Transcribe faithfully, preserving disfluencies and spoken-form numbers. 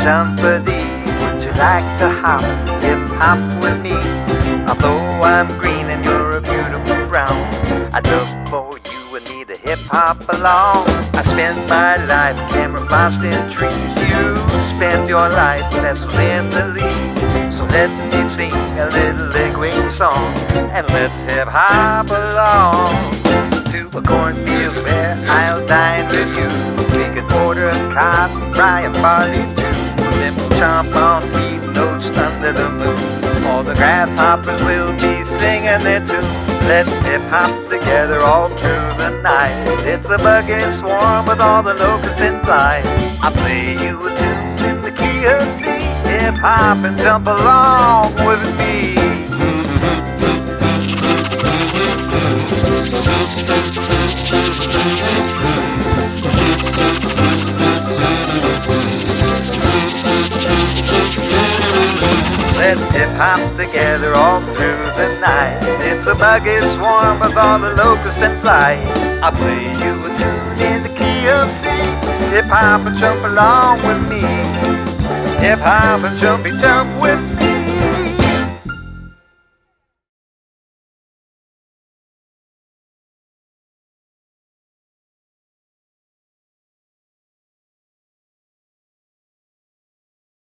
somebody, would you like to hop, hip hop with me? Although I'm green and you're a beautiful brown, I'd love for you and me to hip hop along. I spent my life camouflaged in trees. You spent your life nestled in the leaves. So let me sing a little leg-wing song, and let's hip hop along to a cornfield where I'll dine with you. We could order a cotton, rye, and barley too. Then we'll chomp on beat notes under the moon. All the grasshoppers will be singing their tune. Let's hip hop together all through the night. It's a buggy swarm with all the locusts in flight. I'll play you a tune in the key of C. Hip hop and jump along with me. Let's hip hop together all through the night. It's a buggy swarm with all the locusts in flight. I'll play you a tune in the key of C. Hip hop and jump along with me. Hip hop and jumpy jump with me.